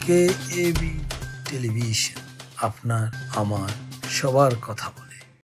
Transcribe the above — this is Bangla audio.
কে এবি টেলিভিশন, আপনার আমার সবার কথা বলে।